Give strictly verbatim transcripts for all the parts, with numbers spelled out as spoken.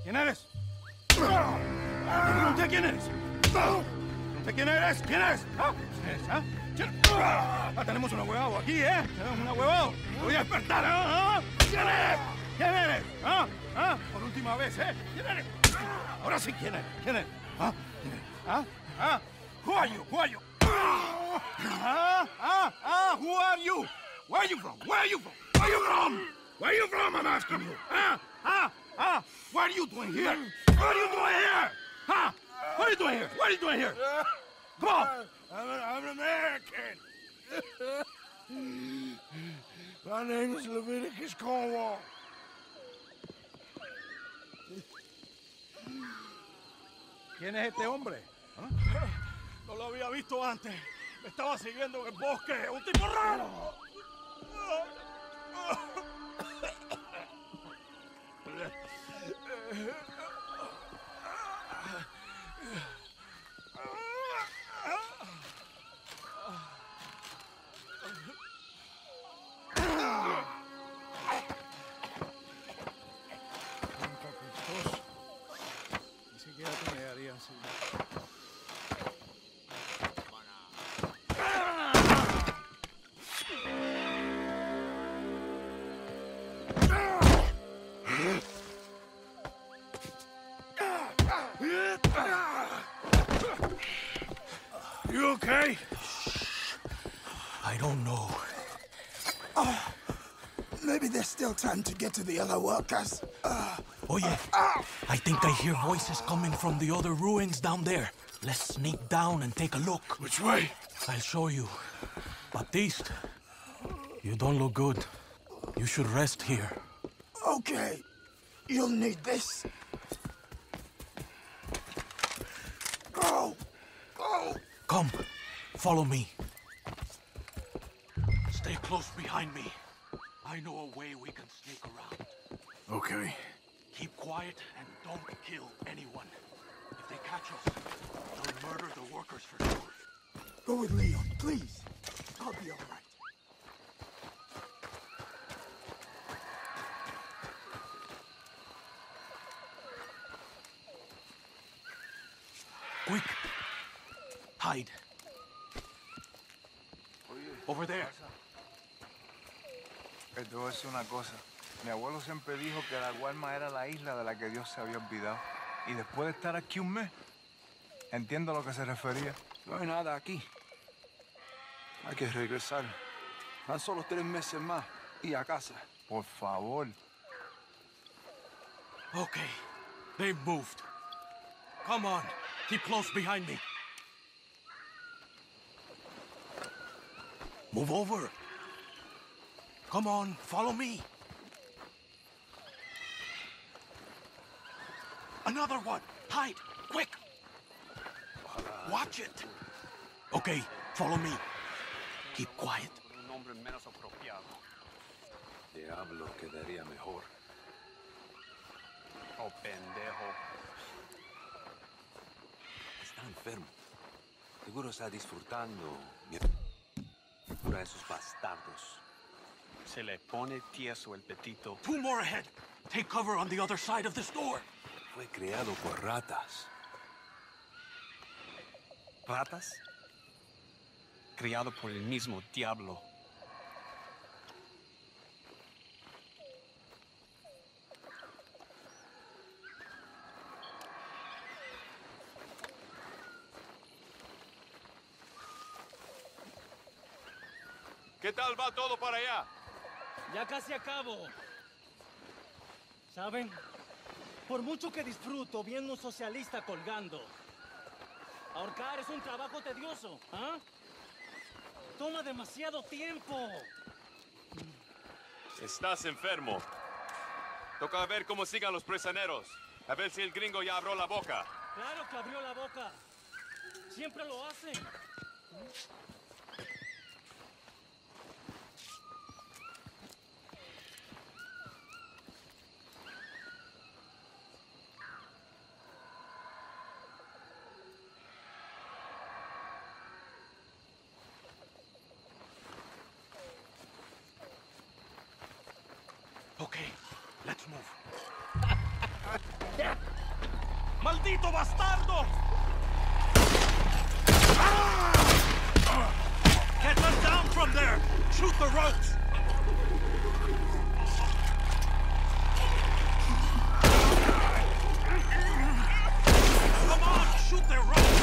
¿Quién eres? Te pregunté quién eres. ¿Usted quién eres? ¿Quién eres? ¿Ah? ¿Quién eres? ¿Ah? ¿Quién? Ah, tenemos un ahuevado aquí, ¿eh? Tenemos un ahuevado. Te voy a despertar, ¿ah? ¿Quién eres? ¿Quién eres? ¿Ah? ¿Ah? Por última vez, ¿eh? ¿Quién eres? Ahora sí, ¿quién eres? ¿Quién eres? ¿Ah? ¿Quién eres? ¿Ah? ¿Ah? Who are you? Who are you? Ah, ah, ah, who are you? Where are you from? Where are you from? Where are you from? Where are you from, I'm asking you? Ah, ah, ah, what are you doing here? What are you doing here? Huh? What are you doing here? What are you doing here? Come on. I'm an, I'm an American. My name is Leviticus Cornwall. ¿Quién es este hombre? ¿Ah? No lo había visto antes. Me estaba siguiendo en el bosque. ¡Un tipo raro! Ni siquiera te negaría así. You okay? I don't know. Oh, maybe there's still time to get to the other workers. Uh, Oye, uh, I think I hear voices coming from the other ruins down there. Let's sneak down and take a look. Which way? I'll show you. Baptiste, you don't look good. You should rest here. Okay, you'll need this. Go! Go! Come, follow me. Stay close behind me. I know a way we can sneak around. Okay. Keep quiet and don't kill anyone. If they catch us, they'll murder the workers for sure. Go with Leon, please. I'll be all right. Quick! Hide. Over there. Te voy a decir una cosa. Mi abuelo siempre dijo que la Guarma era la isla de la que Dios se había olvidado. Y después de estar aquí un mes, entiendo a lo que se refería. No hay nada aquí. Hay que regresar. Tan solo tres meses más y a casa. Por favor. Okay, they've moved. Come on, keep close behind me. Move over. Come on, follow me. Another one. Hide, quick. Watch it. Okay, follow me. Keep quiet. Un nombre menos apropiado. Diablo, quedaría mejor. Oh, pendejo. Está enfermo. Seguro está disfrutando una de esos bastardos. Se le pone tieso el petito. Two more ahead. Take cover on the other side of this door. Fue creado por ratas. ¿Ratas? Criado por el mismo diablo. ¿Qué tal va todo para allá? Ya casi acabo. ¿Saben? Por mucho que disfruto viendo un socialista colgando, ahorcar es un trabajo tedioso, ¿ah? Toma demasiado tiempo. Estás enfermo. Toca ver cómo sigan los prisioneros. A ver si el gringo ya abrió la boca. Claro que abrió la boca. Siempre lo hacen. Okay, let's move. ¡Maldito bastardo! Get them down from there! Shoot the ropes! Come on, shoot their ropes!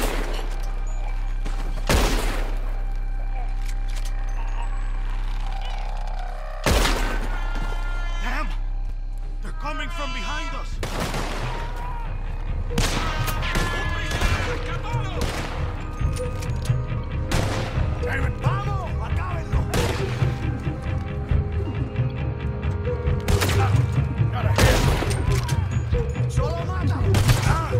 Damn! They're coming from behind us! David, vamos, acábenlo. Gotta hit. Solo mata. Ah.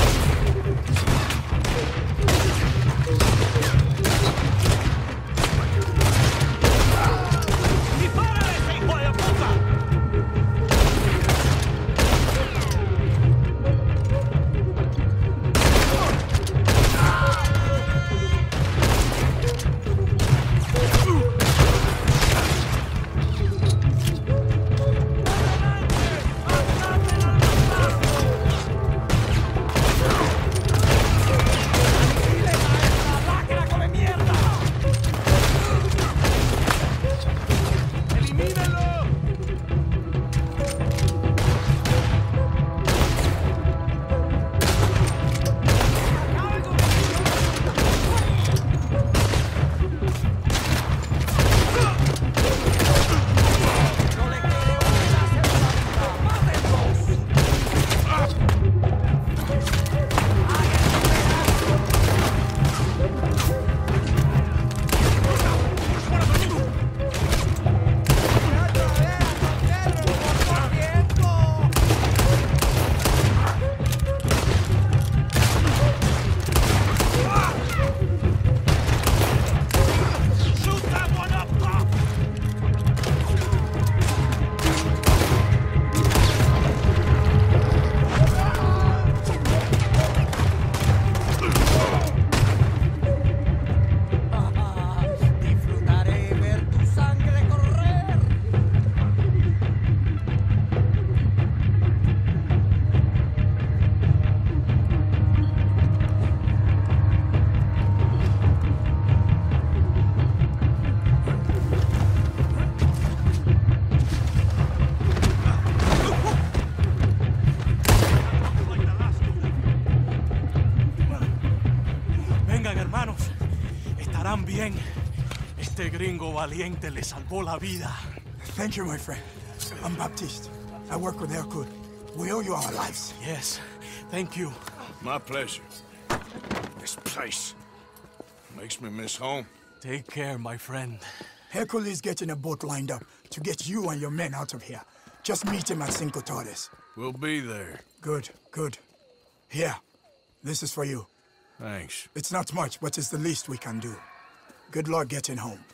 ¡Dispárale, ese hijo de puta! Bien, este gringo valiente le salvó la vida. Thank you, my friend. I'm Baptiste. I work with Hercule. We owe you our lives. Yes, thank you. My pleasure. This place makes me miss home. Take care, my friend. Hercule is getting a boat lined up to get you and your men out of here. Just meet him at Cinco Torres. We'll be there. Good, good. Here, this is for you. Thanks. It's not much, but it's the least we can do. Good luck getting home.